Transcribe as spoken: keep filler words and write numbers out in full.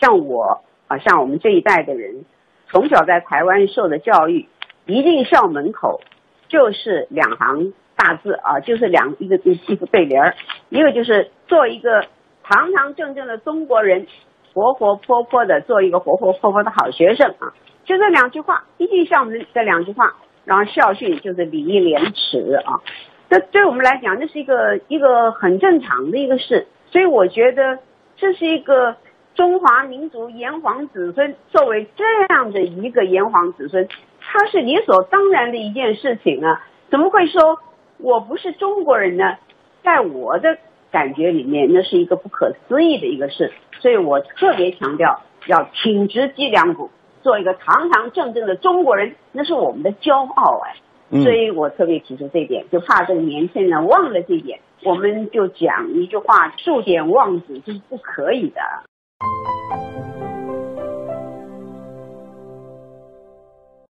像我啊，像我们这一代的人，从小在台湾受的教育，一进校门口就是两行大字啊，就是两一个一个对联儿，一个就是做一个堂堂正正的中国人，活活泼泼的做一个活活泼泼的好学生啊，就这两句话，一进校门这两句话，然后校训就是礼义廉耻啊。这对我们来讲，这是一个一个很正常的一个事，所以我觉得这是一个中华民族炎黄子孙作为这样的一个炎黄子孙，它是理所当然的一件事情啊！怎么会说我不是中国人呢？在我的感觉里面，那是一个不可思议的一个事，所以我特别强调要挺直脊梁骨，做一个堂堂正正的中国人，那是我们的骄傲哎。所以我特别提出这一点，就怕这个年轻人忘了这一点，我们就讲一句话，数典忘祖，这是不可以的。